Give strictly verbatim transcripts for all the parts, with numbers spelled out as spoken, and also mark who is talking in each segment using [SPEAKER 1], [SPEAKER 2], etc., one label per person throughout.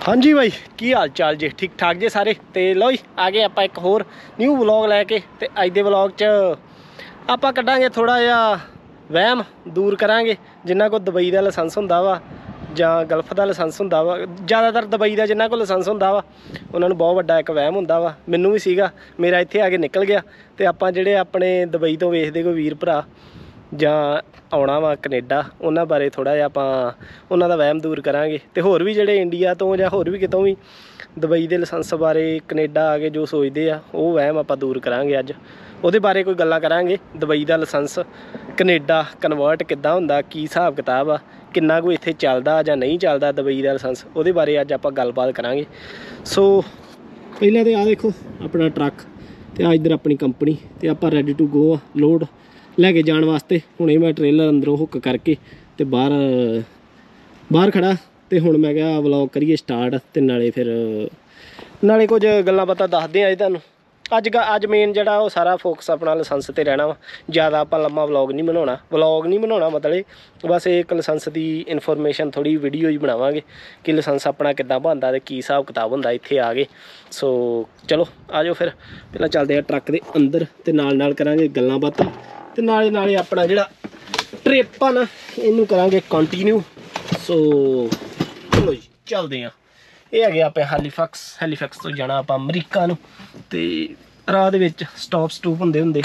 [SPEAKER 1] हाँ जी भाई की हाल चाल जी ठीक ठाक जी सारे। तो लो जी आ गए आप एक होर न्यू व्लॉग लैके। तो अज के व्लॉग च आप कढ़ांगे थोड़ा जिहा वहम दूर करांगे। जिन्हां को दुबई का लाइसेंस हुंदा वा जां गल्फ का लाइसेंस हुंदा वा, ज़्यादातर दुबई का जिन्हां को लाइसेंस हुंदा वा उन्हां नूं बहुत वड्डा एक वहम हुंदा वा। मैनूं भी सीगा, मेरा इत्थे आके निकल गया। तो आपां जिहड़े अपने दुबई तो वेखदे कोई वीर भरा जां आउणा वा कनेडा, उन्हां बारे थोड़ा जिहा आपां उन्हां दा वहम दूर करांगे। ते होर भी जिहड़े इंडिया तो जां होर भी कितों भी दुबई के लाइसेंस बारे कनेडा आ के जो सोचते आ वो वहम आपां दूर करांगे। अज ਉਹਦੇ बारे कोई गल्लां करांगे। दुबई का लाइसेंस कनेडा कन्वर्ट किद्दां हुंदा, की हिसाब किताब आ, किन्ना कोई इत्थे चलदा जां नहीं चलदा दुबई का लाइसेंस, ਉਹਦੇ बारे अज आपां गलबात करांगे। सो पहले तो आ देखो अपना ट्रक ते आ इधर अपनी कंपनी ते आपां रेडी टू गो आ लोड लैके जाने वास्ते। हुणे मैं ट्रेलर अंदरों हुक करके ते बाहर बाहर खड़ा ते हुण मैं क्या व्लॉग करिए स्टार्ट ते नाले फिर नाले कुछ गल्लां बातां दसदे आ तुहानूं। अज अज मेन जिहड़ा वो सारा फोकस अपना लाइसेंस ते रहना वा। ज़्यादा आपां लम्मा व्लॉग नहीं बनाउणा, व्लॉग नहीं बनाउणा मतलब बस एक लाइसेंस की इन्फॉर्मेशन थोड़ी वीडियो ही बनावांगे कि लाइसेंस अपना किद्दां बनदा ते की हिसाब किताब हुंदा इत्थे आ गए। सो चलो आ जाओ फिर पहलां चलदे आ ट्रक दे अंदर ते नाल नाल करांगे गल्लां बातां ते नाले नाले अपना जिहड़ा ट्रिप आ ना इहनूं करांगे कंटिन्यू। सो चलो जी चलदे आ। ਇਹ ਹੈਗੇ ਆਪਾਂ ਹੈਲੀਫੈਕਸ ਹੈਲੀਫੈਕਸ ਤੋਂ ਜਾਣਾ ਆਪਾਂ ਅਮਰੀਕਾ ਨੂੰ। ਤੇ ਰਾਹ ਦੇ ਵਿੱਚ ਸਟਾਪ ਸਟੂਪ ਹੁੰਦੇ ਹੁੰਦੇ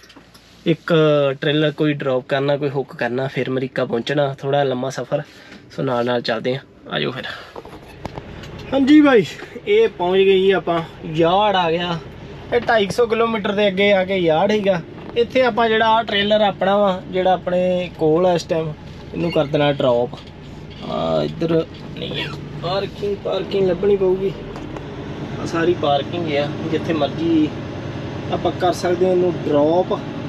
[SPEAKER 1] ਇੱਕ ਟ੍ਰੇਲਰ ਕੋਈ ਡ੍ਰੌਪ ਕਰਨਾ ਕੋਈ ਹੁੱਕ ਕਰਨਾ ਫਿਰ ਅਮਰੀਕਾ ਪਹੁੰਚਣਾ, ਥੋੜਾ ਲੰਮਾ ਸਫ਼ਰ। ਸੋ ਨਾਲ ਨਾਲ ਚੱਲਦੇ ਆ, ਆ ਜਾਓ ਫਿਰ। ਹਾਂਜੀ ਭਾਈ ਇਹ ਪਹੁੰਚ ਗਏ ਜੀ ਆਪਾਂ, ਯਾਰਡ ਆ ਗਿਆ। ਇਹ ਢਾਈ ਸੌ ਕਿਲੋਮੀਟਰ ਦੇ ਅੱਗੇ ਆ ਕੇ ਯਾਰਡ ਹੈਗਾ। ਇੱਥੇ ਆਪਾਂ ਜਿਹੜਾ ਆ ਟ੍ਰੇਲਰ ਆਪਣਾ ਵਾ ਜਿਹੜਾ ਆਪਣੇ ਕੋਲ ਆ ਇਸ ਟਾਈਮ, ਇਹਨੂੰ ਕਰ ਦੇਣਾ ਡ੍ਰੌਪ। ਆ ਇੱਧਰ ਨਹੀਂ पार्किंग पार्किंग लभनी पऊगी, सारी पार्किंग है जिथे मर्जी आप कर सकते हैं ड्रॉप।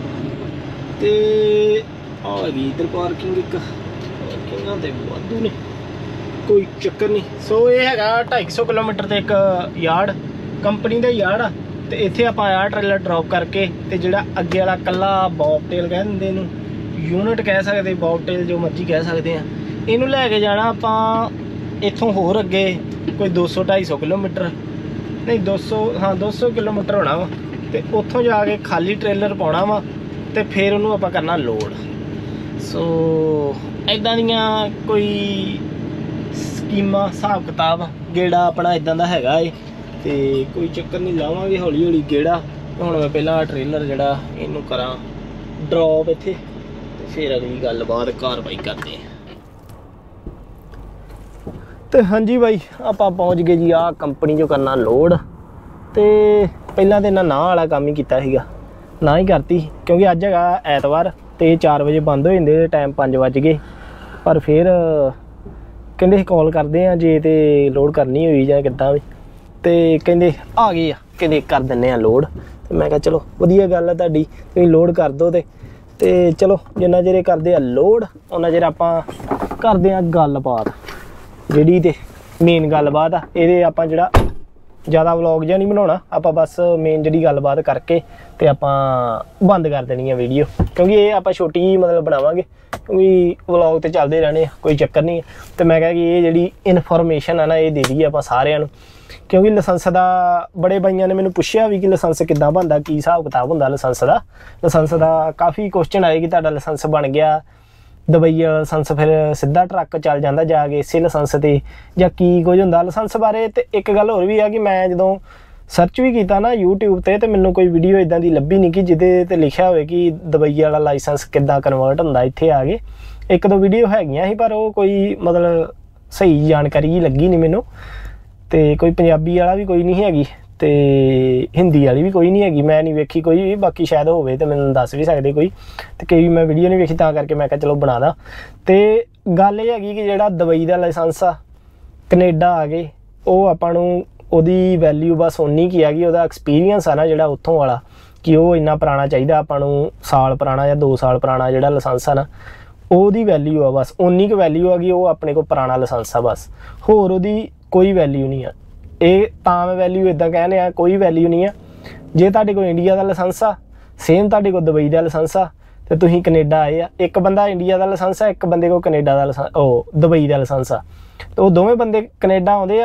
[SPEAKER 1] तो आ गई इधर पार्किंग, एक पार्किंग तो वाधू ने कोई चक्कर नहीं। सो ये है ढाई सौ किलोमीटर से एक यार्ड कंपनी का यार्ड आ। तो इत्थे आप आया ट्रेलर ड्रॉप करके ते जिहड़ा अगे वाला कल्ला बॉबटेल कह दिंदे इहनूं, यूनिट कह सकते बॉबटेल जो मर्जी कह सकते हैं, इहनूं लैके जाना आपां इत्थों होर अगे कोई दो सौ ढाई सौ किलोमीटर नहीं दो सौ हाँ दो सौ किलोमीटर होना वा। तो उत्थों जाके खाली ट्रेलर पाउणा वा ते फिर उन्होंने आपां करना लोड। सो इदां दियां कोई स्कीमां हिसाब किताब गेड़ा अपना इदां दा हैगा है। तो कोई चक्कर नहीं, लावांगे हौली हौली गेड़ा। हुण मैं पहला ट्रेलर जिहड़ा इहनूं करां ड्रॉप इत्थे ते फिर अगली गलबात कार्रवाई करते हैं। तो हाँ जी भाई आप पहुँच गए जी आ कंपनी जो करना लोड। तो पहला तो इन्हें नाँ वाला काम ही किया सीगा, ना ही करती क्योंकि अज है ऐतवार तो चार बजे बंद हो जाते, टाइम पाँच बज गए। पर फिर कहते कॉल करते हैं जे तो लोड करनी हुई जाए किदा भी, तो कहते आ गए आ कहते कर दें लोड। तो मैं कहा चलो वधिया गल है तुहाडी, तुसीं लोड कर दो। तो चलो जिन्ना चिर करते लोड उन्ना चिर आपां करते हैं गलबात जिहड़ी ते मेन गलबात आ। ये आपां जिहड़ा ज़्यादा व्लॉग जिहा नहीं बनाउणा, आपां बस मेन जिहड़ी गलबात करके ते आपां बंद कर देनी है वीडियो, क्योंकि ये आपां छोटी मतलब बनावांगे क्योंकि व्लॉग तो चलते रहने कोई चक्कर नहीं है। तो मैं कहा कि ये जिहड़ी इन्फॉर्मेशन है ना ये दे दईए आपां सारिआं नूं, क्योंकि लाइसेंस का बड़े भाइयों ने मैंने पूछा भी कि लाइसेंस किद्दां बनदा, की हिसाब किताब हुंदा लाइसेंस का। लाइसेंस का काफ़ी क्वेश्चन आए कि तुहाडा लाइसेंस बन गया दुबई लाइसेंस फिर सीधा ट्रक चल जाता जाके इसे लाइसेंस ते जां की कुछ हुंदा लाइसेंस बारे। तो एक गल होर भी है कि मैं जदों सर्च भी किया ना यूट्यूब ते तो मैनूं कोई वीडियो इदां दी लभी नहीं कि जिहदे ते लिखिया होवे कि दुबई वाला लाइसेंस किद्दां कन्वर्ट हुंदा इत्थे आ गए। एक दो वीडियो हैगियां ही पर वो कोई मतलब सही जानकारी ही लगी नहीं मैनूं। तो कोई पंजाबी वाला भी कोई नहीं हैगी ते हिंदी वाली भी कोई नहीं हैगी, मैं नहीं वेखी कोई भी। बाकी शायद होवे तो मैनूं दस भी सकदे कोई, तो कई मैं वीडियो नहीं वेखी तां करके मैं कहा चलो बना दा। तो गल ये हैगी कि जिहड़ा दुबई का लाइसेंस आ कनेडा आ गए वो आपां नूं ओहदी वैल्यू बस उन्नी की हैगी, ओहदा एक्सपीरियंस है ना जिहड़ा उत्थों वाला कि वो इन्ना पुराना चाहिदा आपां नूं, साल पुराना या दो साल पुराना जिहड़ा लाइसेंस है ना ओहदी वैल्यू आ बस उन्नी क वैल्यू आ गई। वो अपने को पुराना लाइसेंस आ बस, होर ओहदी कोई वैल्यू नहीं है। ये तां मैं वैल्यू इदां कहने आ कोई वैल्यू नहीं है। जे तुहाडे कोल इंडिया का लाइसेंस आ सेम तुहाडे कोल दुबई का लाइसेंस आ तो तुसीं कनेडा आए आ, एक बंदा इंडिया का लाइसेंस है एक बंदे को कनेडा का लाइसेंस ओ दुबई का लाइसेंस आ, तो वो दोवें बंदे कनेडा आउंदे आ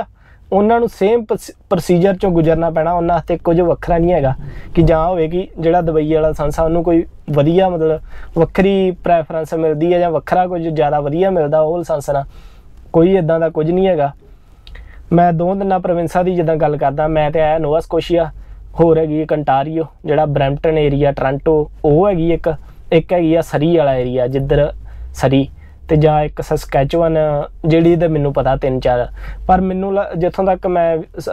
[SPEAKER 1] ਉਹਨਾਂ ਨੂੰ ਸੇਮ ਪ੍ਰੋਸੀਜਰ ਚੋਂ ਗੁਜ਼ਰਨਾ ਪੈਣਾ। ਉਹਨਾਂ ਵਾਸਤੇ ਕੁਝ ਵੱਖਰਾ ਨਹੀਂ ਹੈਗਾ ਕਿ ਜਾਂ ਹੋਵੇ ਕਿ ਜਿਹੜਾ ਦੁਬਈ ਵਾਲਾ ਲਾਇਸੈਂਸ ਆ ਉਹਨੂੰ ਕੋਈ ਵਧੀਆ ਮਤਲਬ ਵੱਖਰੀ ਪ੍ਰੈਫਰੈਂਸ ਮਿਲਦੀ ਹੈ ਜਾਂ ਵੱਖਰਾ ਕੁਝ ਜ਼ਿਆਦਾ ਵਧੀਆ ਮਿਲਦਾ ਉਹ ਲਾਇਸੈਂਸ ਨਾਲ, ਕੋਈ ਇੱਦਾਂ ਦਾ ਕੁਝ ਨਹੀਂ ਹੈਗਾ। ਮੈਂ ਦੋ ਤਿੰਨਾਂ ਪ੍ਰੋਵਿੰਸਾਂ ਦੀ ਜਿੱਦਾਂ ਗੱਲ ਕਰਦਾ, ਮੈਂ ਤਾਂ ਆਇਆ ਨੋਵਾ ਸਕੋਸ਼ੀਆ, ਹੋਰ ਹੈਗੀ ਇੱਕ ਅੰਟਾਰੀਓ ਜਿਹੜਾ ਬਰੈਂਪਟਨ ਏਰੀਆ, ਟੋਰਾਂਟੋ ਉਹ ਹੈਗੀ ਇੱਕ, ਇੱਕ ਹੈਗੀ ਆ ਸਰੀ ਵਾਲਾ ਏਰੀਆ ਜਿੱਧਰ ਸਰੀ, ਤੇ ਜਾਂ ਇੱਕ ਸਸਕੈਚੁਅਨ ਜਿਹੜੀ ਤਾਂ ਮੈਨੂੰ ਪਤਾ ਤਿੰਨ ਚਾਰ। ਪਰ ਮੈਨੂੰ ਜਿੱਥੋਂ ਤੱਕ ਮੈਂ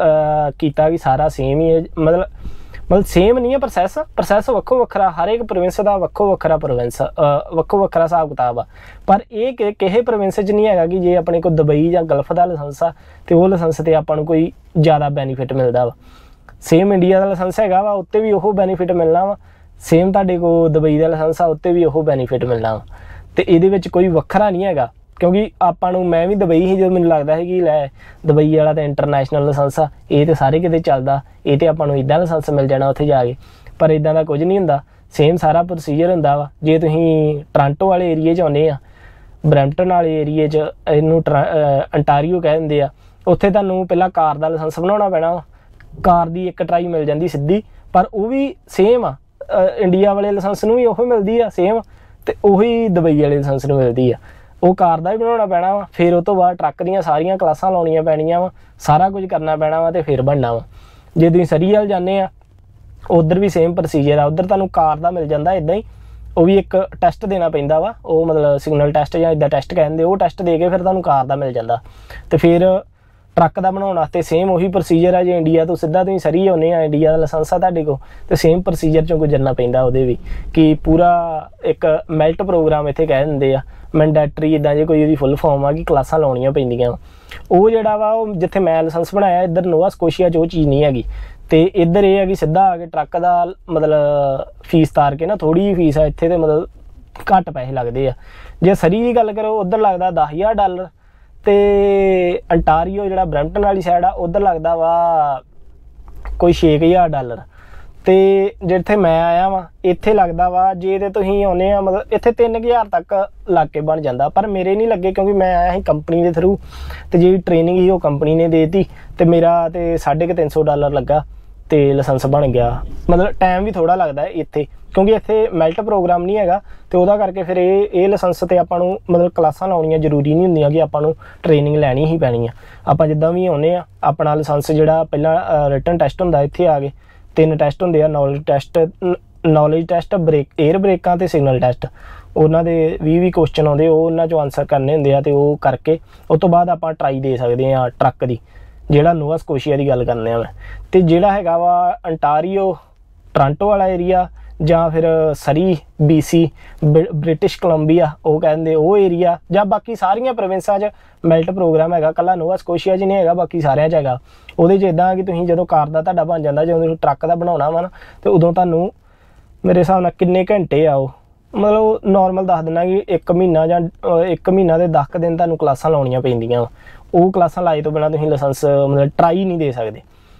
[SPEAKER 1] ਕੀਤਾ ਕਿ ਸਾਰਾ ਸੇਮ ਹੀ ਹੈ, ਮਤਲਬ ਮਤਲਬ ਸੇਮ ਨਹੀਂ ਹੈ ਪ੍ਰੋਸੈਸ, ਪ੍ਰੋਸੈਸ ਵੱਖੋ ਵੱਖਰਾ, ਹਰ ਇੱਕ ਪ੍ਰੋਵਿੰਸ ਦਾ ਵੱਖੋ ਵੱਖਰਾ ਪ੍ਰੋਵਿੰਸ ਵੱਖੋ ਵੱਖਰਾ ਹਿਸਾਬ ਕਿਤਾਬ ਆ। ਪਰ ਇਹ ਕਿ ਕਿਸੇ ਪ੍ਰੋਵਿੰਸ 'ਚ ਨਹੀਂ ਹੈਗਾ ਕਿ ਜੇ ਆਪਣੇ ਕੋਲ ਦੁਬਈ ਜਾਂ ਗਲਫ ਦਾ ਲਾਇਸੈਂਸ ਆ ਅਤੇ ਉਹ ਲਾਇਸੈਂਸ 'ਤੇ ਆਪਾਂ ਨੂੰ ਕੋਈ ਜ਼ਿਆਦਾ ਬੈਨੀਫਿਟ ਮਿਲਦਾ ਵਾ। ਸੇਮ ਇੰਡੀਆ ਦਾ ਲਾਇਸੈਂਸ ਹੈਗਾ ਵਾ ਉੱਤੇ ਵੀ ਉਹ ਬੈਨੀਫਿਟ ਮਿਲਣਾ ਵਾ, ਸੇਮ ਤੁਹਾਡੇ ਕੋਲ ਦੁਬਈ ਦਾ ਲਾਇਸੈਂਸ ਆ ਉੱਤੇ ਵੀ ਉਹ ਬੈਨੀਫਿਟ ਮਿਲਣਾ ਵਾ। ਅਤੇ ਇਹਦੇ ਵਿੱਚ ਕੋਈ ਵੱਖਰਾ ਨਹੀਂ ਹੈਗਾ, ਕਿਉਂਕਿ ਆਪਾਂ ਨੂੰ, ਮੈਂ ਵੀ ਦੁਬਈ ਹੀ ਜਦੋਂ ਮੈਨੂੰ ਲੱਗਦਾ ਹੈ ਕਿ ਲੈ ਦੁਬਈ ਵਾਲਾ ਤਾਂ ਇੰਟਰਨੈਸ਼ਨਲ ਲਾਇਸੈਂਸ ਆ, ਇਹ ਤਾਂ ਸਾਰੇ ਕਿਤੇ ਚੱਲਦਾ, ਇਹ ਤਾਂ ਆਪਾਂ ਨੂੰ ਇੱਦਾਂ ਲਾਇਸੈਂਸ ਮਿਲ ਜਾਣਾ ਉੱਥੇ ਜਾ ਕੇ। ਪਰ ਇੱਦਾਂ ਦਾ ਕੁਝ ਨਹੀਂ ਹੁੰਦਾ, ਸੇਮ ਸਾਰਾ ਪ੍ਰੋਸੀਜਰ ਹੁੰਦਾ ਵਾ। ਜੇ ਤੁਸੀਂ ਟੋਰਾਂਟੋ ਵਾਲੇ ਏਰੀਏ 'ਚ ਆਉਂਦੇ ਆ, ਬਰੈਂਪਟਨ ਵਾਲੇ ਏਰੀਏ 'ਚ ਇਹਨੂੰ ਟਰਾ ਅੰਟਾਰੀਓ ਕਹਿ ਦਿੰਦੇ ਆ, ਉੱਥੇ ਤੁਹਾਨੂੰ ਪਹਿਲਾਂ ਕਾਰ ਦਾ ਲਾਇਸੈਂਸ ਬਣਾਉਣਾ ਪੈਣਾ ਵਾ। ਕਾਰ ਦੀ ਇੱਕ ਟਰਾਈ ਮਿਲ ਜਾਂਦੀ ਸਿੱਧੀ, ਪਰ ਉਹ ਵੀ ਸੇਮ ਆ, ਇੰਡੀਆ ਵਾਲੇ ਲਾਇਸੈਂਸ ਨੂੰ ਵੀ ਉਹ ਮਿਲਦੀ ਆ ਸੇਮ, ਅਤੇ ਉਹੀ ਦੁਬਈ ਵਾਲੇ ਲਾਇਸੈਂਸ ਨੂੰ ਮਿਲਦੀ ਆ। ਉਹ ਕਾਰ ਦਾ ਵੀ ਬਣਾਉਣਾ ਪੈਣਾ ਵਾ, ਫਿਰ ਉਹ ਤੋਂ ਬਾਅਦ ਟਰੱਕ ਦੀਆਂ ਸਾਰੀਆਂ ਕਲਾਸਾਂ ਲਾਉਣੀਆਂ ਪੈਣੀਆਂ ਵਾ, ਸਾਰਾ ਕੁਝ ਕਰਨਾ ਪੈਣਾ ਵਾ, ਅਤੇ ਫਿਰ ਬਣਨਾ ਵਾ। ਜੇ ਤੁਸੀਂ ਸਰੀ ਵੱਲ ਜਾਂਦੇ ਆ ਉੱਧਰ ਵੀ ਸੇਮ ਪ੍ਰੋਸੀਜਰ ਆ, ਉੱਧਰ ਤੁਹਾਨੂੰ ਕਾਰ ਦਾ ਮਿਲ ਜਾਂਦਾ ਇੱਦਾਂ ਹੀ, ਉਹ ਵੀ ਇੱਕ ਟੈਸਟ ਦੇਣਾ ਪੈਂਦਾ ਵਾ, ਉਹ ਮਤਲਬ ਸਿਗਨਲ ਟੈਸਟ ਜਾਂ ਇੱਦਾਂ ਟੈਸਟ ਕਹਿੰਦੇ, ਉਹ ਟੈਸਟ ਦੇ ਕੇ ਫਿਰ ਤੁਹਾਨੂੰ ਕਾਰ ਦਾ ਮਿਲ ਜਾਂਦਾ। ਅਤੇ ਫਿਰ ਟਰੱਕ ਦਾ ਬਣਾਉਣ ਵਾਸਤੇ ਸੇਮ ਉਹੀ ਪ੍ਰੋਸੀਜਰ ਆ। ਜੇ ਇੰਡੀਆ ਤੋਂ ਸਿੱਧਾ ਤੁਸੀਂ ਸਰੀ ਆਉਂਦੇ ਆ, ਇੰਡੀਆ ਦਾ ਲਾਇਸੈਂਸ ਆ ਤੁਹਾਡੇ ਕੋਲ, ਅਤੇ ਸੇਮ ਪ੍ਰੋਸੀਜਰ 'ਚੋਂ ਗੁਜ਼ਰਨਾ ਪੈਂਦਾ ਉਹਦੇ ਵੀ, ਕਿ ਪੂਰਾ ਇੱਕ ਮੈਲਟ ਪ੍ਰੋਗਰਾਮ ਇੱਥੇ ਕਹਿ ਦਿੰਦੇ ਆ, ਮੈਂਡੈਟਰੀ, ਇੱਦਾਂ ਜੇ ਕੋਈ ਉਹਦੀ ਫੁੱਲ ਫੋਰਮ ਆ ਕਿ ਕਲਾਸਾਂ ਲਾਉਣੀਆਂ ਪੈਂਦੀਆਂ। ਉਹ ਜਿਹੜਾ ਵਾ ਉਹ ਜਿੱਥੇ ਮੈਂ ਲਾਇਸੈਂਸ ਬਣਾਇਆ ਇੱਧਰ ਨੋਵਾ ਸਕੋਸ਼ੀਆ 'ਚ ਉਹ ਚੀਜ਼ ਨਹੀਂ ਹੈਗੀ। ਅਤੇ ਇੱਧਰ ਇਹ ਹੈ ਕਿ ਸਿੱਧਾ ਆ ਕੇ ਟਰੱਕ ਦਾ ਮਤਲਬ ਫੀਸ ਤਾਰ ਕੇ ਨਾ, ਥੋੜ੍ਹੀ ਜਿਹੀ ਫੀਸ ਆ ਇੱਥੇ, ਅਤੇ ਮਤਲਬ ਘੱਟ ਪੈਸੇ ਲੱਗਦੇ ਆ। ਜੇ ਸਰੀ ਦੀ ਗੱਲ ਕਰੋ ਉੱਧਰ ਲੱਗਦਾ ਦਸ ਹਜ਼ਾਰ ਡਾਲਰ, ਅਤੇ ਅੰਟਾਰੀਓ ਜਿਹੜਾ ਬਰੈਂਪਟਨ ਵਾਲੀ ਸਾਈਡ ਆ ਉੱਧਰ ਲੱਗਦਾ ਵਾ ਕੋਈ ਛੇ ਕੁ ਹਜ਼ਾਰ ਡਾਲਰ। ਅਤੇ ਜਿੱਥੇ ਮੈਂ ਆਇਆ ਵਾਂ ਇੱਥੇ ਲੱਗਦਾ ਵਾ, ਜੇ ਤਾਂ ਤੁਸੀਂ ਆਉਂਦੇ ਆ ਮਤਲਬ ਇੱਥੇ ਤਿੰਨ ਕੁ ਹਜ਼ਾਰ ਤੱਕ ਲੱਗ ਕੇ ਬਣ ਜਾਂਦਾ। ਪਰ ਮੇਰੇ ਨਹੀਂ ਲੱਗੇ, ਕਿਉਂਕਿ ਮੈਂ ਆਇਆ ਸੀ ਕੰਪਨੀ ਦੇ ਥਰੂ, ਅਤੇ ਜਿਹੜੀ ਟ੍ਰੇਨਿੰਗ ਸੀ ਉਹ ਕੰਪਨੀ ਨੇ ਦੇ ਦਿੱਤੀ, ਅਤੇ ਮੇਰਾ ਤਾਂ ਸਾਢੇ ਕੁ ਤਿੰਨ ਸੌ ਡਾਲਰ ਲੱਗਾ ਅਤੇ ਲਾਇਸੈਂਸ ਬਣ ਗਿਆ। ਮਤਲਬ ਟਾਈਮ ਵੀ ਥੋੜ੍ਹਾ ਲੱਗਦਾ ਇੱਥੇ, ਕਿਉਂਕਿ ਇੱਥੇ ਮੈਲਟ ਪ੍ਰੋਗਰਾਮ ਨਹੀਂ ਹੈਗਾ, ਅਤੇ ਉਹਦਾ ਕਰਕੇ ਫਿਰ ਇਹ ਇਹ ਲਾਇਸੈਂਸ 'ਤੇ ਆਪਾਂ ਨੂੰ ਮਤਲਬ ਕਲਾਸਾਂ ਲਾਉਣੀਆਂ ਜ਼ਰੂਰੀ ਨਹੀਂ ਹੁੰਦੀਆਂ ਕਿ ਆਪਾਂ ਨੂੰ ਟ੍ਰੇਨਿੰਗ ਲੈਣੀ ਹੀ ਪੈਣੀ ਆ। ਆਪਾਂ ਜਿੱਦਾਂ ਵੀ ਆਉਂਦੇ ਆ, ਆਪਣਾ ਲਾਇਸੈਂਸ ਜਿਹੜਾ ਪਹਿਲਾਂ ਰਿਟਨ ਟੈਸਟ ਹੁੰਦਾ, ਇੱਥੇ ਆ ਕੇ ਤਿੰਨ ਟੈਸਟ ਹੁੰਦੇ ਆ, knowledge test knowledge test brake air ਬ੍ਰੇਕਾਂ ਅਤੇ ਸਿਗਨਲ ਟੈਸਟ, ਉਹਨਾਂ ਦੇ ਵੀਹ ਵੀਹ ਕੁਐਸਚਨ ਆਉਂਦੇ, ਉਹ ਉਹਨਾਂ 'ਚੋਂ ਆਨਸਰ ਕਰਨੇ ਹੁੰਦੇ ਆ, ਅਤੇ ਉਹ ਕਰਕੇ ਉਸ ਤੋਂ ਬਾਅਦ ਆਪਾਂ ਟਰਾਈ ਦੇ ਸਕਦੇ ਹਾਂ ਟਰੱਕ ਦੀ, ਜਿਹੜਾ ਨੋਵਾ ਸਕੋਸ਼ੀਆ ਦੀ ਗੱਲ ਕਰਨੇ ਆ ਮੈਂ। ਅਤੇ ਜਿਹੜਾ ਹੈਗਾ ਵਾ ਅੰਟਾਰੀਓ ਟੋਰਾਂਟੋ ਵਾਲਾ ਏਰੀਆ, ਜਾਂ ਫਿਰ Surrey B C British Columbia ਉਹ ਕਹਿੰਦੇ ਉਹ ਏਰੀਆ, ਜਾਂ ਬਾਕੀ ਸਾਰੀਆਂ ਪ੍ਰੋਵਿੰਸਾਂ 'ਚ ਮੈਲਟ ਪ੍ਰੋਗਰਾਮ ਹੈਗਾ, ਇਕੱਲਾ ਨੋਵਾ ਸਕੋਸ਼ੀਆ 'ਚ ਨਹੀਂ ਹੈਗਾ, ਬਾਕੀ ਸਾਰਿਆਂ 'ਚ ਹੈਗਾ। ਉਹਦੇ 'ਚ ਇੱਦਾਂ ਕਿ ਤੁਸੀਂ ਜਦੋਂ ਕਾਰ ਦਾ ਤੁਹਾਡਾ ਬਣ ਜਾਂਦਾ, ਜਦੋਂ ਤੁਸੀਂ ਟਰੱਕ ਦਾ ਬਣਾਉਣਾ ਵਾ ਨਾ, ਅਤੇ ਉਦੋਂ ਤੁਹਾਨੂੰ ਮੇਰੇ ਹਿਸਾਬ ਨਾਲ ਕਿੰਨੇ ਘੰਟੇ ਆ ਉਹ, ਮਤਲਬ ਨੋਰਮਲ ਦੱਸ ਦਿੰਦਾ ਕਿ ਇੱਕ ਮਹੀਨਾ ਜਾਂ ਇੱਕ ਮਹੀਨਾ ਦੇ ਦਸ ਕੁ ਦਿਨ ਤੁਹਾਨੂੰ ਕਲਾਸਾਂ ਲਾਉਣੀਆਂ ਪੈਂਦੀਆਂ ਵਾ। ਉਹ ਕਲਾਸਾਂ ਲਾਏ ਤੋਂ ਬਿਨਾਂ ਤੁਸੀਂ ਲਾਇਸੈਂਸ ਮਤਲਬ ਟਰਾਈ ਨਹੀਂ ਦੇ ਸਕਦੇ,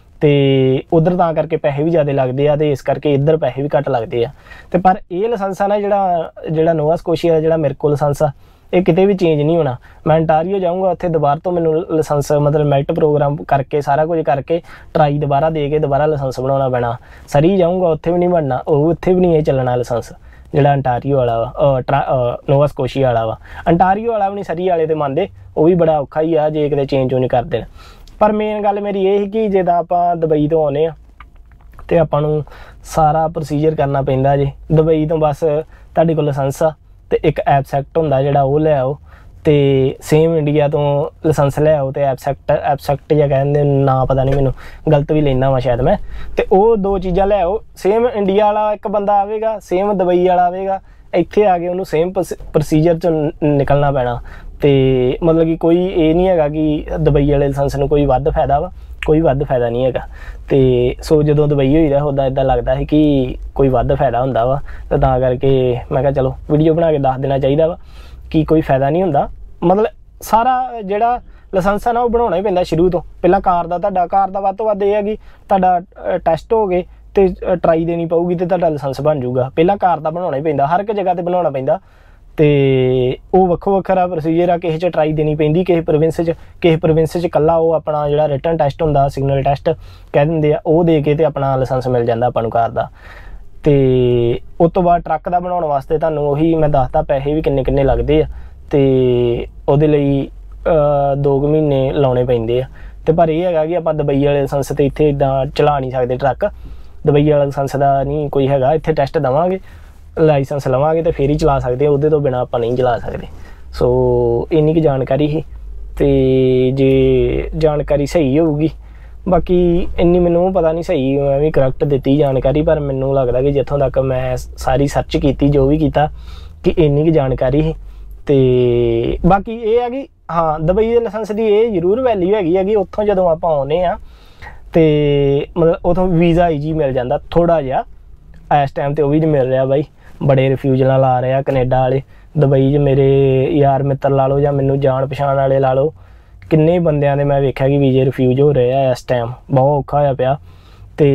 [SPEAKER 1] ਅਤੇ ਉੱਧਰ ਤਾਂ ਕਰਕੇ ਪੈਸੇ ਵੀ ਜ਼ਿਆਦਾ ਲੱਗਦੇ ਆ, ਅਤੇ ਇਸ ਕਰਕੇ ਇੱਧਰ ਪੈਸੇ ਵੀ ਘੱਟ ਲੱਗਦੇ ਆ। ਅਤੇ ਪਰ ਇਹ ਲਾਇਸੈਂਸ ਆ ਨਾ ਜਿਹੜਾ ਜਿਹੜਾ ਨੋਵਾ ਸਕੋਸ਼ੀਆ ਦਾ ਜਿਹੜਾ ਮੇਰੇ ਕੋਲ ਲਾਇਸੈਂਸ ਆ, ਇਹ ਕਿਤੇ ਵੀ ਚੇਂਜ ਨਹੀਂ ਹੋਣਾ। ਮੈਂ ਅੰਟਾਰੀਓ ਜਾਊਂਗਾ, ਉੱਥੇ ਦੁਬਾਰਾ ਤੋਂ ਮੈਨੂੰ ਲਾਇਸੈਂਸ ਮਤਲਬ ਮੈਲਟ ਪ੍ਰੋਗਰਾਮ ਕਰਕੇ ਸਾਰਾ ਕੁਝ ਕਰਕੇ ਟਰਾਈ ਦੁਬਾਰਾ ਦੇ ਕੇ ਦੁਬਾਰਾ ਲਾਇਸੈਂਸ ਬਣਾਉਣਾ ਪੈਣਾ। ਸਰੀ ਜਾਊਂਗਾ ਉੱਥੇ ਵੀ ਨਹੀਂ ਬਣਨਾ, ਉਹ ਉੱਥੇ ਵੀ ਨਹੀਂ ਇਹ ਚੱਲਣਾ ਲਾਇਸੈਂਸ ਜਿਹੜਾ ਅੰਟਾਰੀਓ ਵਾਲਾ ਵਾ, ਟਰਾ ਨੋਵਾ ਸਕੋਸ਼ੀਆ ਵਾਲਾ ਵਾ। ਅੰਟਾਰੀਓ ਵਾਲਾ ਵੀ ਨਹੀਂ ਸਰੀ ਵਾਲੇ 'ਤੇ ਮੰਨਦੇ, ਉਹ ਵੀ ਬੜਾ ਔਖਾ ਹੀ ਆ ਜੇ ਕਿਤੇ ਚੇਂਜ ਉਹ ਨਹੀਂ ਕਰ ਦੇਣ। ਪਰ ਮੇਨ ਗੱਲ ਮੇਰੀ ਇਹ ਸੀ ਕਿ ਜਿੱਦਾਂ ਆਪਾਂ ਦੁਬਈ ਤੋਂ ਆਉਂਦੇ ਹਾਂ ਅਤੇ ਆਪਾਂ ਨੂੰ ਸਾਰਾ ਪ੍ਰੋਸੀਜਰ ਕਰਨਾ ਪੈਂਦਾ ਜੇ। ਦੁਬਈ ਤੋਂ ਬਸ ਤੁਹਾਡੇ ਕੋਲ ਲਾਇਸੈਂਸ ਆ, ਅਤੇ ਇੱਕ ਐਬਸੈਕਟ ਹੁੰਦਾ ਜਿਹੜਾ ਉਹ ਲੈ ਆਓ, ਅਤੇ ਸੇਮ ਇੰਡੀਆ ਤੋਂ ਲਾਇਸੈਂਸ ਲੈ ਆਓ, ਅਤੇ ਐਬਸੈਕਟ ਐਬਸੈਕਟ ਜਾਂ ਕਹਿੰਦੇ ਨਾਂ ਪਤਾ ਨਹੀਂ ਮੈਨੂੰ, ਗਲਤ ਵੀ ਲੈਂਦਾ ਵਾ ਸ਼ਾਇਦ ਮੈਂ, ਅਤੇ ਉਹ ਦੋ ਚੀਜ਼ਾਂ ਲੈ ਆਓ। ਸੇਮ ਇੰਡੀਆ ਵਾਲਾ ਇੱਕ ਬੰਦਾ ਆਵੇਗਾ, ਸੇਮ ਦੁਬਈ ਵਾਲਾ ਆਵੇਗਾ, ਇੱਥੇ ਆ ਕੇ ਉਹਨੂੰ ਸੇਮ ਪ੍ਰੋਸੀਜਰ 'ਚੋਂ ਨਿਕਲਣਾ ਪੈਣਾ। ਅਤੇ ਮਤਲਬ ਕਿ ਕੋਈ ਇਹ ਨਹੀਂ ਹੈਗਾ ਕਿ ਦੁਬਈ ਵਾਲੇ ਲਾਇਸੈਂਸ ਨੂੰ ਕੋਈ ਵੱਧ ਫਾਇਦਾ ਵਾ, ਕੋਈ ਵੱਧ ਫਾਇਦਾ ਨਹੀਂ ਹੈਗਾ। ਅਤੇ ਸੋ ਜਦੋਂ ਦੁਬਈ ਹੋਈਦਾ ਉੱਦਾਂ ਇੱਦਾਂ ਲੱਗਦਾ ਸੀ ਕਿ ਕੋਈ ਵੱਧ ਫਾਇਦਾ ਹੁੰਦਾ ਵਾ, ਅਤੇ ਤਾਂ ਕਰਕੇ ਮੈਂ ਕਿਹਾ ਚਲੋ ਵੀਡੀਓ ਬਣਾ ਕੇ ਦੱਸ ਦੇਣਾ ਚਾਹੀਦਾ ਵਾ ਕਿ ਕੋਈ ਫਾਇਦਾ ਨਹੀਂ ਹੁੰਦਾ। ਮਤਲਬ ਸਾਰਾ ਜਿਹੜਾ ਲਾਇਸੈਂਸ ਆ ਨਾ ਉਹ ਬਣਾਉਣਾ ਹੀ ਪੈਂਦਾ ਸ਼ੁਰੂ ਤੋਂ। ਪਹਿਲਾਂ ਕਾਰ ਦਾ ਤੁਹਾਡਾ ਕਾਰ ਦਾ ਵੱਧ ਤੋਂ ਵੱਧ ਇਹ ਹੈ ਕਿ ਤੁਹਾਡਾ ਟੈਸਟ ਹੋ ਗਏ ਅਤੇ ਟਰਾਈ ਦੇਣੀ ਪਊਗੀ, ਅਤੇ ਤੁਹਾਡਾ ਲਾਇਸੈਂਸ ਬਣ ਜਾਊਗਾ। ਪਹਿਲਾਂ ਕਾਰ ਦਾ ਬਣਾਉਣਾ ਹੀ ਪੈਂਦਾ, ਹਰ ਇੱਕ ਜਗ੍ਹਾ 'ਤੇ ਬਣਾਉਣਾ ਪੈਂਦਾ। ਤੇ ਉਹ ਵੱਖੋ ਵੱਖਰਾ ਪ੍ਰੋਸੀਜਰ ਆ। ਕਿਸੇ 'ਚ ਟਰਾਈ ਦੇਣੀ ਪੈਂਦੀ, ਕਿਸੇ ਪ੍ਰੋਵਿੰਸ 'ਚ ਕਿਸੇ ਪ੍ਰੋਵਿੰਸ 'ਚ ਇਕੱਲਾ ਉਹ ਆਪਣਾ ਜਿਹੜਾ ਰਿਟਨ ਟੈਸਟ ਹੁੰਦਾ ਸਿਗਨਲ ਟੈਸਟ ਕਹਿ ਦਿੰਦੇ ਆ, ਉਹ ਦੇ ਕੇ ਤੇ ਆਪਣਾ ਲਾਇਸੈਂਸ ਮਿਲ ਜਾਂਦਾ ਆਪਾਂ ਨੂੰ ਕਾਰ ਦਾ। ਤੇ ਉਸ ਤੋਂ ਬਾਅਦ ਟਰੱਕ ਦਾ ਬਣਾਉਣ ਵਾਸਤੇ ਤੁਹਾਨੂੰ ਉਹੀ ਮੈਂ ਦੱਸਦਾ ਪੈਸੇ ਵੀ ਕਿੰਨੇ ਕਿੰਨੇ ਲੱਗਦੇ ਆ, ਤੇ ਉਹਦੇ ਲਈ ਦੋ ਕੁ ਮਹੀਨੇ ਲਾਉਣੇ ਪੈਂਦੇ ਆ। ਤੇ ਪਰ ਇਹ ਹੈਗਾ ਕਿ ਆਪਾਂ ਦੁਬਈ ਵਾਲੇ ਲਾਇਸੈਂਸ ਤੇ ਇੱਥੇ ਇੱਦਾਂ ਚਲਾ ਨਹੀਂ ਸਕਦੇ ਟਰੱਕ। ਦੁਬਈ ਵਾਲਾ ਲਾਇਸੈਂਸ ਦਾ ਨਹੀਂ ਕੋਈ ਹੈਗਾ, ਇੱਥੇ ਟੈਸਟ ਦੇਵਾਂਗੇ, ਲਾਇਸੈਂਸ ਲਵਾਂਗੇ ਤੇ ਫਿਰ ਹੀ ਚਲਾ ਸਕਦੇ, ਉਹਦੇ ਤੋਂ ਬਿਨਾਂ ਆਪਾਂ ਨਹੀਂ ਚਲਾ ਸਕਦੇ। ਸੋ ਇੰਨੀ ਕੁ ਜਾਣਕਾਰੀ ਸੀ, ਤੇ ਜੇ ਜਾਣਕਾਰੀ ਸਹੀ ਹੋਊਗੀ, ਬਾਕੀ ਇੰਨੀ ਮੈਨੂੰ ਪਤਾ ਨਹੀਂ ਸਹੀ ਮੈਂ ਵੀ ਕਰੈਕਟ ਦਿੱਤੀ ਜਾਣਕਾਰੀ, ਪਰ ਮੈਨੂੰ ਲੱਗਦਾ ਕਿ ਜਿੱਥੋਂ ਤੱਕ ਮੈਂ ਸਾਰੀ ਸਰਚ ਕੀਤੀ, ਜੋ ਵੀ ਕੀਤਾ, ਕਿ ਇੰਨੀ ਕੁ ਜਾਣਕਾਰੀ ਸੀ। ਤੇ ਬਾਕੀ ਇਹ ਹੈ ਕਿ ਹਾਂ ਦੁਬਈ ਦੇ ਲਾਇਸੈਂਸ ਦੀ ਇਹ ਜ਼ਰੂਰ ਵੈਲਿਊ ਹੈਗੀ ਹੈ ਕਿ ਉੱਥੋਂ ਜਦੋਂ ਆਪਾਂ ਆਉਂਦੇ ਹਾਂ ਤੇ ਮਤਲਬ ਉੱਥੋਂ ਵੀਜ਼ਾ ਈਜੀ ਮਿਲ ਜਾਂਦਾ ਥੋੜ੍ਹਾ ਜਿਹਾ। ਇਸ ਟਾਈਮ ਤੇ ਉਹ ਵੀ ਨਹੀਂ ਮਿਲ ਰਿਹਾ ਬਾਈ, ਬੜੇ ਰਿਫਿਊਜ਼ਲਾਂ ਲਾ ਰਹੇ ਆ ਕਨੇਡਾ ਵਾਲੇ। ਦੁਬਈ 'ਚ ਮੇਰੇ ਯਾਰ ਮਿੱਤਰ ਲਾ ਲਓ ਜਾਂ ਮੈਨੂੰ ਜਾਣ ਪਛਾਣ ਵਾਲੇ ਲਾ ਲਓ, ਕਿੰਨੇ ਬੰਦਿਆਂ ਦੇ ਮੈਂ ਵੇਖਿਆ ਕਿ ਵੀਜ਼ੇ ਰਿਫਿਊਜ਼ ਹੋ ਰਹੇ ਆ। ਇਸ ਟਾਈਮ ਬਹੁਤ ਔਖਾ ਹੋਇਆ ਪਿਆ। ਤੇ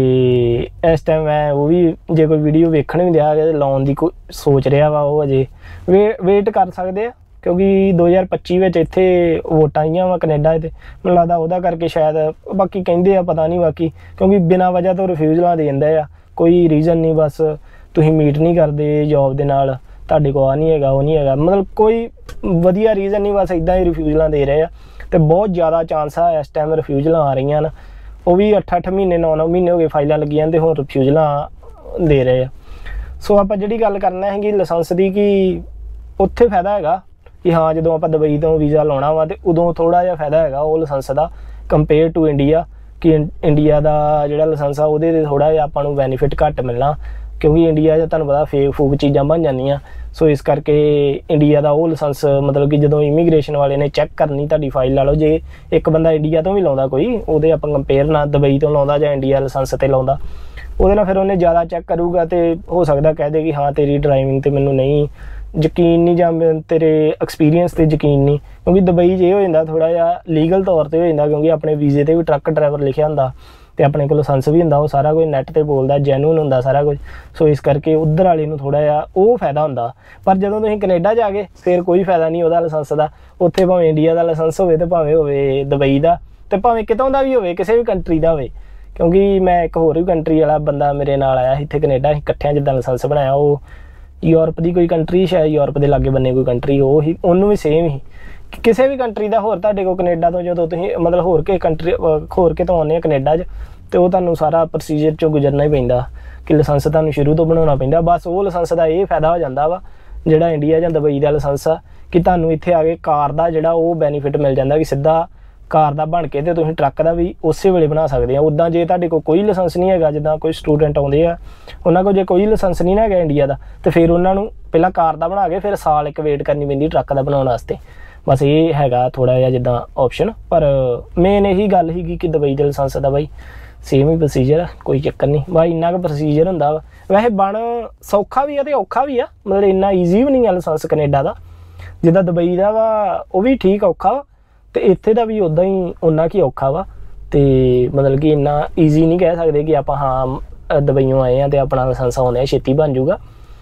[SPEAKER 1] ਇਸ ਟਾਈਮ ਮੈਂ ਉਹ ਵੀ ਜੇ ਕੋਈ ਵੀਡੀਓ ਵੇਖਣ ਵੀ ਦਿਆ ਲਾਉਣ ਦੀ ਕੋਈ ਸੋਚ ਰਿਹਾ ਵਾ, ਉਹ ਅਜੇ ਵੇ ਵੇਟ ਕਰ ਸਕਦੇ ਆ, ਕਿਉਂਕਿ ਦੋ ਹਜ਼ਾਰ ਪੱਚੀ ਵਿੱਚ ਇੱਥੇ ਵੋਟਾਂ ਆਈਆਂ ਵਾ ਕਨੇਡਾ 'ਤੇ, ਮੈਨੂੰ ਲੱਗਦਾ ਉਹਦਾ ਕਰਕੇ ਸ਼ਾਇਦ। ਬਾਕੀ ਕਹਿੰਦੇ ਆ ਪਤਾ ਨਹੀਂ, ਬਾਕੀ ਕਿਉਂਕਿ ਬਿਨਾਂ ਵਜ੍ਹਾ ਤੋਂ ਰਿਫਿਊਜ਼ਲਾਂ ਦੇ ਦਿੰਦੇ ਆ, ਕੋਈ ਰੀਜ਼ਨ ਨਹੀਂ, ਬਸ ਤੁਸੀਂ ਮੀਟ ਨਹੀਂ ਕਰਦੇ ਜੋਬ ਦੇ ਨਾਲ, ਤੁਹਾਡੇ ਕੋਲ ਆ ਨਹੀਂ ਹੈਗਾ, ਉਹ ਨਹੀਂ ਹੈਗਾ, ਮਤਲਬ ਕੋਈ ਵਧੀਆ ਰੀਜ਼ਨ ਨਹੀਂ, ਬਸ ਇੱਦਾਂ ਹੀ ਰਿਫਿਊਜ਼ਲਾਂ ਦੇ ਰਹੇ ਆ। ਤੇ ਬਹੁਤ ਜ਼ਿਆਦਾ ਚਾਂਸ ਆ ਇਸ ਟਾਈਮ ਰਿਫਿਊਜ਼ਲਾਂ ਆ ਰਹੀਆਂ ਨੇ, ਉਹ ਵੀ ਅੱਠ ਅੱਠ ਮਹੀਨੇ ਨੌ ਨੌ ਮਹੀਨੇ ਹੋ ਗਏ ਫਾਈਲਾਂ ਲੱਗੀਆਂ ਤੇ ਹੁਣ ਰਿਫਿਊਜ਼ਲਾਂ ਦੇ ਰਹੇ ਆ। ਸੋ ਆਪਾਂ ਜਿਹੜੀ ਗੱਲ ਕਰਨਾ ਹੈਗੀ ਲਾਇਸੈਂਸ ਦੀ, ਕਿ ਉੱਥੇ ਫਾਇਦਾ ਹੈਗਾ ਕਿ ਹਾਂ ਜਦੋਂ ਆਪਾਂ ਦੁਬਈ ਤੋਂ ਵੀਜ਼ਾ ਲਾਉਣਾ ਵਾ ਤੇ ਉਦੋਂ ਥੋੜ੍ਹਾ ਜਿਹਾ ਫਾਇਦਾ ਹੈਗਾ ਉਹ ਲਾਇਸੈਂਸ ਦਾ ਕੰਪੇਅਰ ਟੂ ਇੰਡੀਆ, ਕਿ ਇੰਡੀਆ ਦਾ ਜਿਹੜਾ ਲਾਇਸੈਂਸ ਆ ਉਹਦੇ 'ਤੇ ਥੋੜ੍ਹਾ ਜਿਹਾ ਆਪਾਂ ਨੂੰ ਬੈਨੀਫਿਟ ਘੱਟ ਮਿਲਣਾ, ਕਿਉਂਕਿ ਇੰਡੀਆ 'ਚ ਤੁਹਾਨੂੰ ਪਤਾ ਫੇਕ ਫੂਕ ਚੀਜ਼ਾਂ ਬਣ ਜਾਂਦੀਆਂ। ਸੋ ਇਸ ਕਰਕੇ ਇੰਡੀਆ ਦਾ ਉਹ ਲਾਇਸੈਂਸ ਮਤਲਬ ਕਿ ਜਦੋਂ ਇਮੀਗ੍ਰੇਸ਼ਨ ਵਾਲੇ ਨੇ ਚੈੱਕ ਕਰਨੀ ਤੁਹਾਡੀ ਫਾਈਲ ਲਾ ਲਓ, ਜੇ ਇੱਕ ਬੰਦਾ ਇੰਡੀਆ ਤੋਂ ਵੀ ਲਾਉਂਦਾ ਕੋਈ, ਉਹਦੇ ਆਪਾਂ ਕੰਪੇਅਰ ਨਾਲ ਦੁਬਈ ਤੋਂ ਲਾਉਂਦਾ ਜਾਂ ਇੰਡੀਆ ਲਾਇਸੈਂਸ 'ਤੇ ਲਾਉਂਦਾ, ਉਹਦੇ ਨਾਲ ਫਿਰ ਉਹਨੇ ਜ਼ਿਆਦਾ ਚੈੱਕ ਕਰੂਗਾ ਤੇ ਹੋ ਸਕਦਾ ਕਹਿ ਦੇ ਕਿ ਹਾਂ ਤੇਰੀ ਡਰਾਈਵਿੰਗ 'ਤੇ ਮੈਨੂੰ ਨਹੀਂ ਯਕੀਨ ਨਹੀਂ ਜਾਂ ਤੇਰੇ ਐਕਸਪੀਰੀਅੰਸ 'ਤੇ ਯਕੀਨ ਨਹੀਂ। ਕਿਉਂਕਿ ਦੁਬਈ 'ਚ ਇਹ ਹੋ ਜਾਂਦਾ ਥੋੜ੍ਹਾ ਜਿਹਾ ਲੀਗਲ ਤੌਰ 'ਤੇ ਹੋ ਜਾਂਦਾ, ਕਿਉਂਕਿ ਆਪਣੇ ਵੀਜ਼ੇ 'ਤੇ ਵੀ ਟਰੱਕ ਡਰਾਈਵਰ ਲਿਖਿਆ ਹੁੰਦਾ ਤੇ ਆਪਣੇ ਕੋਲ ਲਾਇਸੈਂਸ ਵੀ ਹੁੰਦਾ, ਉਹ ਸਾਰਾ ਕੁਝ ਨੈੱਟ 'ਤੇ ਬੋਲਦਾ, ਜੈਨੂਨ ਹੁੰਦਾ ਸਾਰਾ ਕੁਝ। ਸੋ ਇਸ ਕਰਕੇ ਉੱਧਰ ਵਾਲੇ ਨੂੰ ਥੋੜ੍ਹਾ ਜਿਹਾ ਉਹ ਫਾਇਦਾ ਹੁੰਦਾ। ਪਰ ਜਦੋਂ ਤੁਸੀਂ ਕੈਨੇਡਾ ਜਾ ਕੇ ਫਿਰ ਕੋਈ ਫਾਇਦਾ ਨਹੀਂ ਉਹਦਾ ਲਾਇਸੈਂਸ ਦਾ, ਉੱਥੇ ਭਾਵੇਂ ਇੰਡੀਆ ਦਾ ਲਾਇਸੈਂਸ ਹੋਵੇ ਤੇ ਭਾਵੇਂ ਹੋਵੇ ਦੁਬਈ ਦਾ, ਤੇ ਭਾਵੇਂ ਕਿਤੋਂ ਦਾ ਵੀ ਹੋਵੇ, ਕਿਸੇ ਵੀ ਕੰਟਰੀ ਦਾ ਹੋਵੇ। ਕਿਉਂਕਿ ਮੈਂ ਇੱਕ ਹੋਰ ਵੀ ਕੰਟਰੀ ਵਾਲਾ ਬੰਦਾ ਮੇਰੇ ਨਾਲ ਆਇਆ ਇੱਥੇ ਕੈਨੇਡਾ, ਅਸੀਂ ਇਕੱਠਿਆਂ ਜਿੱਦਾਂ ਲਾਇਸੈਂਸ ਬਣਾਇਆ, ਉਹ ਯੂਰਪ ਦੀ ਕੋਈ ਕੰਟਰੀ, ਸ਼ਾਇਦ ਯੂਰਪ ਦੇ ਲਾਗੇ ਬੰਨੇ ਕੋਈ ਕੰਟਰੀ, ਉਹ ਹੀ ਉਹਨੂੰ ਵੀ ਸੇਮ ਹੀ ਕਿਸੇ ਵੀ ਕੰਟਰੀ ਦਾ। ਹੋਰ ਤੁਹਾਡੇ ਕੋਲ ਕੈਨੇਡਾ ਤੋਂ ਜਦੋਂ ਤੁਸੀਂ ਮਤਲਬ ਹੋਰ ਕਿਸੇ ਕੰਟਰੀ ਹੋਰ ਕਿਤੋਂ ਆਉਂਦੇ ਆ ਕੈਨੇਡਾ 'ਚ, ਤੇ ਉਹ ਤੁਹਾਨੂੰ ਸਾਰਾ ਪ੍ਰੋਸੀਜਰ 'ਚੋਂ ਗੁਜ਼ਰਨਾ ਹੀ ਪੈਂਦਾ ਕਿ ਲਾਇਸੈਂਸ ਤੁਹਾਨੂੰ ਸ਼ੁਰੂ ਤੋਂ ਬਣਾਉਣਾ ਪੈਂਦਾ। ਬਸ ਉਹ ਲਾਇਸੈਂਸ ਦਾ ਇਹ ਫਾਇਦਾ ਹੋ ਜਾਂਦਾ ਵਾ ਜਿਹੜਾ ਇੰਡੀਆ ਜਾਂ ਦੁਬਈ ਦਾ ਲਾਇਸੈਂਸ ਆ, ਕਿ ਤੁਹਾਨੂੰ ਇੱਥੇ ਆ ਕੇ ਕਾਰ ਦਾ ਜਿਹੜਾ ਉਹ ਬੈਨੀਫਿਟ ਮਿਲ ਜਾਂਦਾ ਕਿ ਸਿੱਧਾ ਕਾਰ ਦਾ ਬਣ ਕੇ ਤੇ ਤੁਸੀਂ ਟਰੱਕ ਦਾ ਵੀ ਉਸੇ ਵੇਲੇ ਬਣਾ ਸਕਦੇ ਆ। ਉੱਦਾਂ ਜੇ ਤੁਹਾਡੇ ਕੋਲ ਕੋਈ ਲਾਇਸੈਂਸ ਨਹੀਂ ਹੈਗਾ, ਜਿੱਦਾਂ ਕੋਈ ਸਟੂਡੈਂਟ ਆਉਂਦੇ ਆ ਉਹਨਾਂ ਕੋਲ ਜੇ ਕੋਈ ਲਾਇਸੈਂਸ ਨਹੀਂ ਨਾ ਹੈਗਾ ਇੰਡੀਆ ਦਾ, ਤੇ ਫਿਰ ਉਹਨਾਂ ਨੂੰ ਪਹਿਲਾਂ ਕਾਰ ਦਾ ਬਣਾ ਕੇ ਫਿਰ ਸਾਲ ਇੱਕ ਵੇਟ ਕਰਨੀ ਪੈਂਦੀ ਟਰੱਕ ਦਾ ਬਣਾਉਣ ਵਾਸਤੇ। ਬਸ ਇਹ ਹੈਗਾ ਥੋੜ੍ਹਾ ਜਿਹਾ ਜਿੱਦਾਂ ਆਪਸ਼ਨ, ਪਰ ਮੇਨ ਇਹੀ ਗੱਲ ਸੀਗੀ ਕਿ ਦੁਬਈ ਦੇ ਲਾਇਸੈਂਸ ਦਾ ਬਾਈ ਸੇਮ ਹੀ ਪ੍ਰੋਸੀਜਰ ਆ, ਕੋਈ ਚੱਕਰ ਨਹੀਂ ਬਾਈ, ਇੰਨਾ ਕੁ ਪ੍ਰੋਸੀਜਰ ਹੁੰਦਾ ਵਾ। ਵੈਸੇ ਬਣ ਸੌਖਾ ਵੀ ਆ ਅਤੇ ਔਖਾ ਵੀ ਆ, ਮਤਲਬ ਇੰਨਾ ਈਜ਼ੀ ਵੀ ਨਹੀਂ ਆ ਲਾਇਸੈਂਸ ਕੈਨੇਡਾ ਦਾ, ਜਿੱਦਾਂ ਦੁਬਈ ਦਾ ਵਾ ਉਹ ਵੀ ਠੀਕ ਔਖਾ ਵਾ, ਅਤੇ ਇੱਥੇ ਦਾ ਵੀ ਉੱਦਾਂ ਹੀ ਓਨਾ ਕੀ ਔਖਾ ਵਾ। ਅਤੇ ਮਤਲਬ ਕਿ ਇੰਨਾ ਈਜ਼ੀ ਨਹੀਂ ਕਹਿ ਸਕਦੇ ਕਿ ਆਪਾਂ ਹਾਂ ਦੁਬਈਓਂ ਆਏ ਹਾਂ ਅਤੇ ਆਪਣਾ ਲਾਇਸੈਂਸ ਆਉਂਦਾ ਛੇਤੀ ਬਣ ਜੂਗਾ,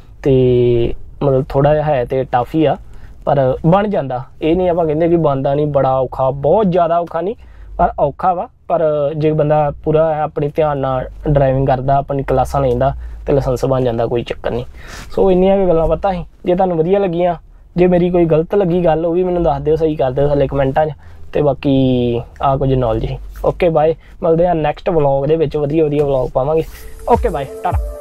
[SPEAKER 1] ਅਤੇ ਮਤਲਬ ਥੋੜ੍ਹਾ ਜਿਹਾ ਹੈ ਅਤੇ ਟਫ ਹੀ ਆ, ਪਰ ਬਣ ਜਾਂਦਾ। ਇਹ ਨਹੀਂ ਆਪਾਂ ਕਹਿੰਦੇ ਕਿ ਬਣਦਾ ਨਹੀਂ, ਬੜਾ ਔਖਾ, ਬਹੁਤ ਜ਼ਿਆਦਾ ਔਖਾ ਨਹੀਂ, ਪਰ ਔਖਾ ਵਾ। ਪਰ ਜੇ ਬੰਦਾ ਪੂਰਾ ਆਪਣੀ ਧਿਆਨ ਨਾਲ ਡਰਾਈਵਿੰਗ ਕਰਦਾ, ਆਪਣੀ ਕਲਾਸਾਂ ਲੈਂਦਾ, ਅਤੇ ਲਾਇਸੈਂਸ ਬਣ ਜਾਂਦਾ, ਕੋਈ ਚੱਕਰ ਨਹੀਂ। ਸੋ ਇੰਨੀਆਂ ਕੁ ਗੱਲਾਂ ਪਤਾ ਸੀ। ਜੇ ਤੁਹਾਨੂੰ ਵਧੀਆ ਲੱਗੀਆਂ, ਜੇ ਮੇਰੀ ਕੋਈ ਗਲਤ ਲੱਗੀ ਗੱਲ, ਉਹ ਵੀ ਮੈਨੂੰ ਦੱਸ ਦਿਓ, ਸਹੀ ਕਰ ਦਿਓ ਥੱਲੇ ਕਮੈਂਟਾਂ 'ਚ। ਅਤੇ ਬਾਕੀ ਆਹ ਕੁਝ ਨੌਲੇਜ ਸੀ। ਓਕੇ ਬਾਏ, ਮਿਲਦੇ ਹਾਂ ਨੈਕਸਟ ਵਲੋਗ ਦੇ ਵਿੱਚ, ਵਧੀਆ ਵਧੀਆ ਵਲੋਗ ਪਾਵਾਂਗੇ। Okay bye, Tata.